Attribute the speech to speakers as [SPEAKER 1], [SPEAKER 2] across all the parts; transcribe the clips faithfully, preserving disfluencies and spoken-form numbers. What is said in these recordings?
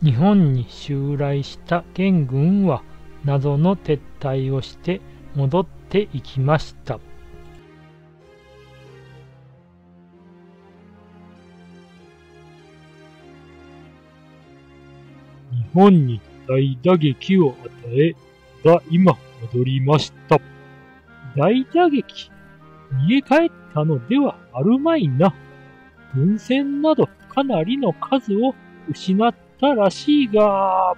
[SPEAKER 1] 日本に襲来した元軍は謎の撤退をして戻っていきました。日本に大打撃を与え、ただ今戻りました。大打撃、逃げ帰ったのではあるまいな。軍船などかなりの数を失ったらしいが、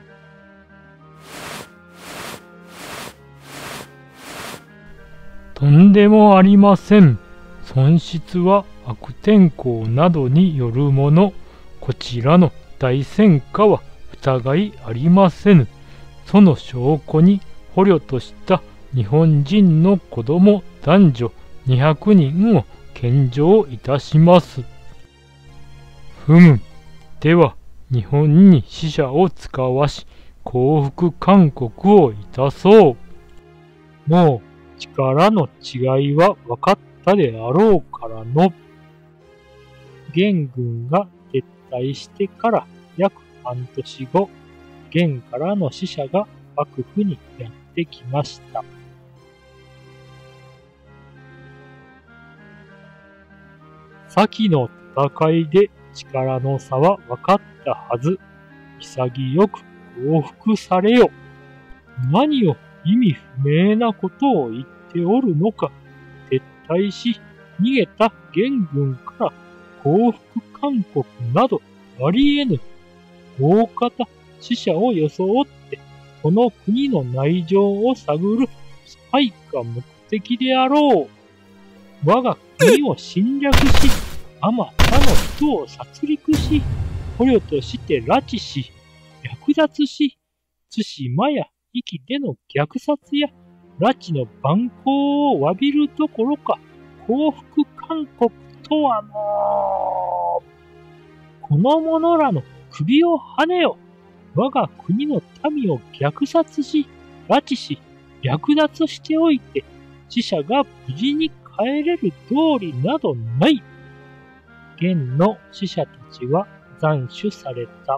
[SPEAKER 1] とんでもありません。損失は悪天候などによるもの。こちらの大戦果は疑いありませぬ。その証拠に捕虜とした日本人の子供男女にひゃくにんを献上いたします。ふむ。では日本に死者を使わし降伏勧告をいたそう。もう力の違いは分かったであろうからの。元軍が撤退してから約半年後、元からの使者が幕府にやってきました。先の戦いで力の差は分かったはず。潔く降伏されよ。何を意味不明なことを言っておるのか。撤退し逃げた元軍から降伏勧告などあり得ぬ。大方死者を装ってこの国の内情を探るスパイが目的であろう。我が国を侵略し、あまたの人を殺戮し、捕虜として拉致し、略奪し、対馬や壱岐での虐殺や拉致の蛮行を詫びるどころか、降伏勧告とはのう。この者らの首をはねよ。我が国の民を虐殺し、拉致し、略奪しておいて、死者が無事に帰れる道理などない。元の死者たちは斬首された。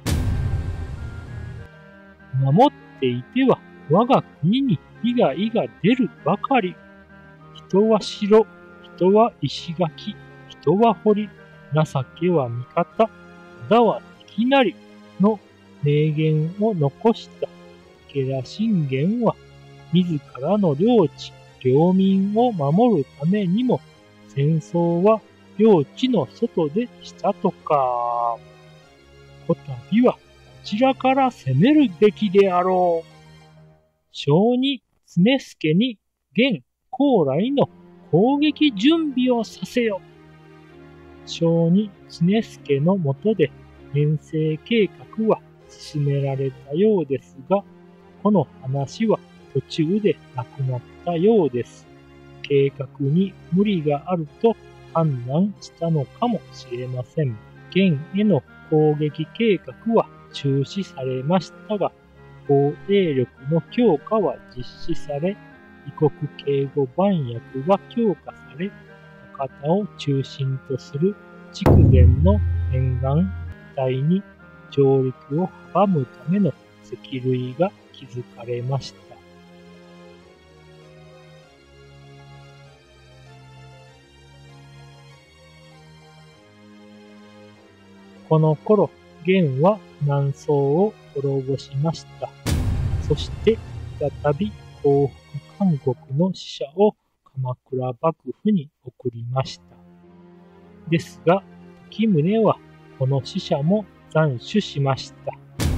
[SPEAKER 1] 守っていては我が国に被害が出るばかり。人は城、人は石垣、人は堀、情けは味方、だは敵なりの名言を残した武田信玄は、自らの領地、領民を守るためにも、戦争は領地の外でしたとか。こたびはこちらから攻めるべきであろう。小児常助に元高麗の攻撃準備をさせよ。小児常助の下で遠征計画は進められたようですが、この話は途中でなくなったようです。計画に無理があると判断したのかもしれません。元への攻撃計画は中止されましたが、防衛力の強化は実施され、異国警護番役が強化され、博多を中心とする筑前の沿岸一帯に上陸を阻むための積塁が築かれました。この頃、元は南宋を滅ぼしました。そして再び降伏勧告の使者を鎌倉幕府に送りました。ですが、時宗はこの使者も斬首しました。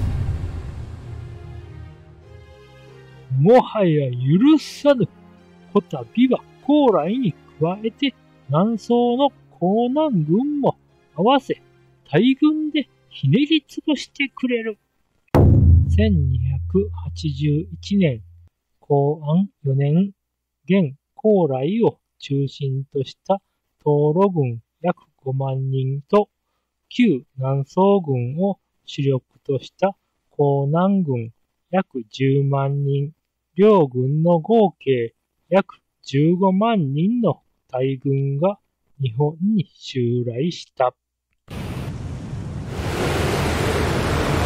[SPEAKER 1] もはや許さぬ。こたびは高麗に加えて南宋の江南軍も合わせ大軍でひねりつぶしてくれる。せんにひゃくはちじゅういちねん、弘安よねん、元高麗を中心とした東路軍約ごまんにんと旧南宋軍を主力とした江南軍約じゅうまんにん、両軍の合計約じゅうごまんにんの大軍が日本に襲来した。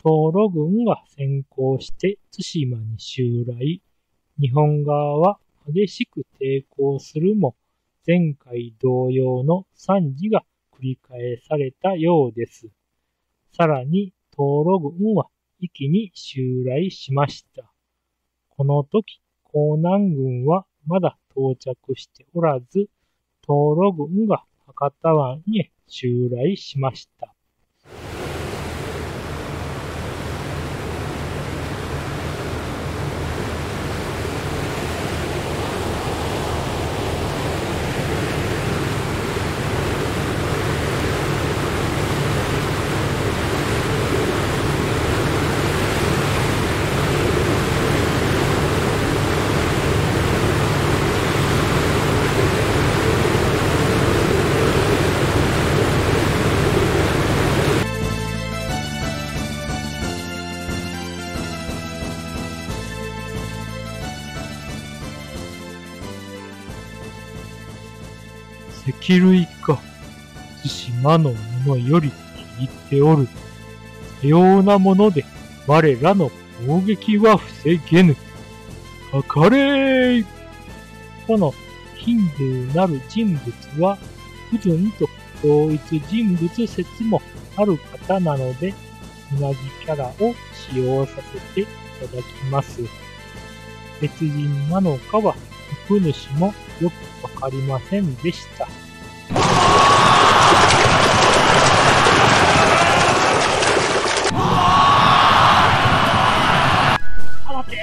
[SPEAKER 1] 東路軍が先行して対馬に襲来。日本側は激しく抵抗するも、前回同様の惨事が繰り返されたようです。さらに東路軍は一気に襲来しました。この時、江南軍はまだ到着しておらず、東路軍が博多湾に襲来しました。石類か、対馬のものより聞いておる。さようなもので我らの攻撃は防げぬ。かかれー。このヒンドゥーなる人物は、不純と同一人物説もある方なので、同じキャラを使用させていただきます。別人なのかは、服主もよくわかりませんでした。放て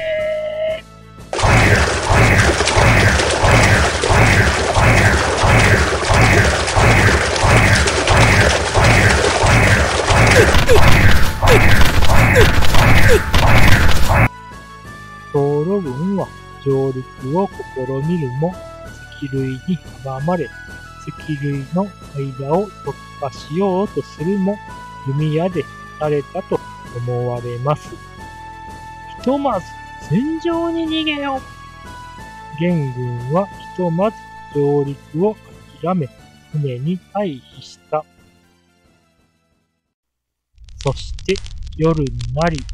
[SPEAKER 1] 東路軍は上陸を試みるも、石類に阻まれ、石類の間を突破しようとするも、弓矢で撃たれたと思われます。ひとまず戦場に逃げよ。元軍はひとまず上陸を諦め、船に退避した。そして夜になり、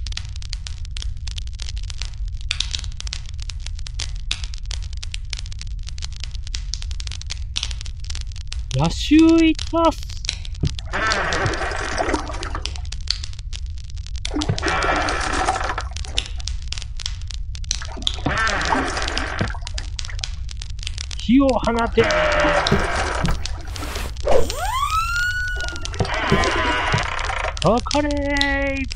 [SPEAKER 1] 夜襲いたす。火を放て。かかれー。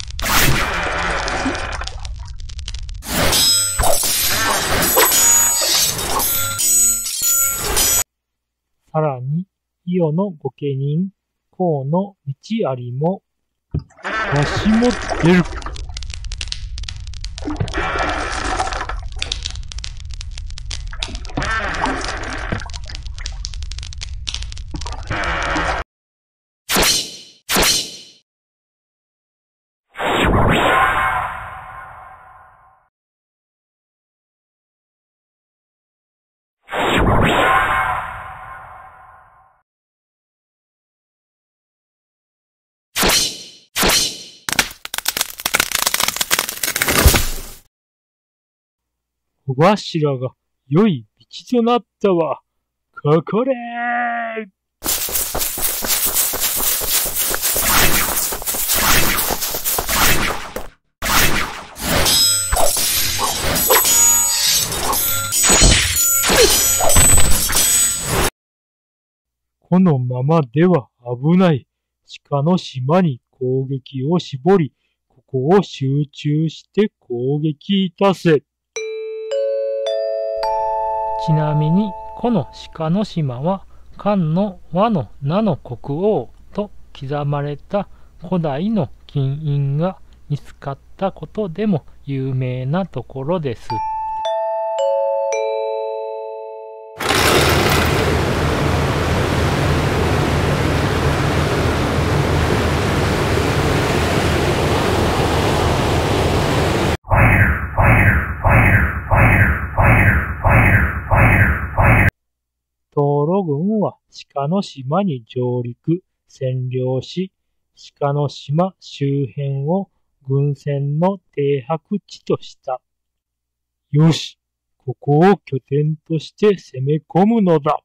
[SPEAKER 1] さらに、伊予の御家人、河野道有も、わしも出る。小頭が良い道となったわ。かかれー。このままでは危ない。鹿の島に攻撃を絞り、ここを集中して攻撃いたせ。ちなみに、この鹿の島は、漢の倭の名の国王と刻まれた古代の金印が見つかったことでも有名なところです。東路軍は鹿の島に上陸、占領し、 鹿の島周辺を軍船の停泊地とした。よし、ここを拠点として攻め込むのだ。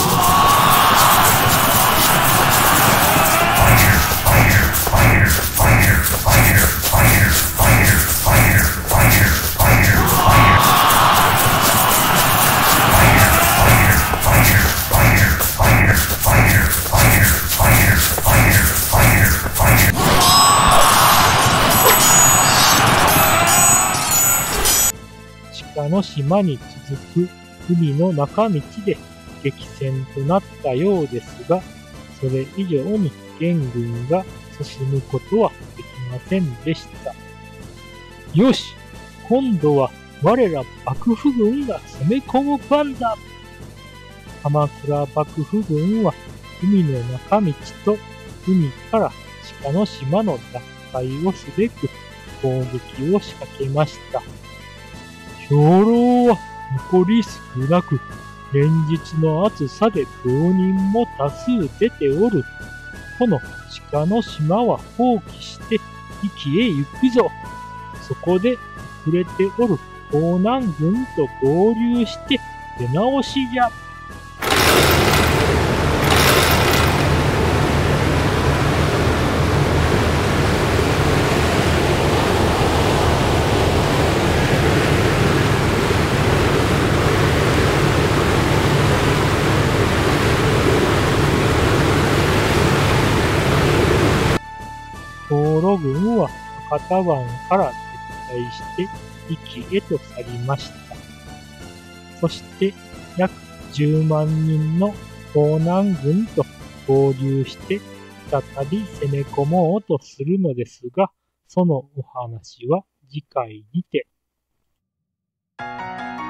[SPEAKER 1] 鹿の島に続く海の中道で激戦となったようですが、それ以上に元軍が進むことはできませんでした。よし、今度は我ら幕府軍が攻め込む番だ。鎌倉幕府軍は海の中道と海から鹿の島の奪回をすべく攻撃を仕掛けました。兵糧は残り少なく、連日の暑さで病人も多数出ておる。この鹿の島は放棄して壱岐へ行くぞ。そこで遅れておる東南軍と合流して出直しじゃ。東路軍は博多湾から撤退して壱岐へと去りました。そして約じゅうまんにんの東南軍と合流して再び攻め込もうとするのですが、そのお話は次回にて。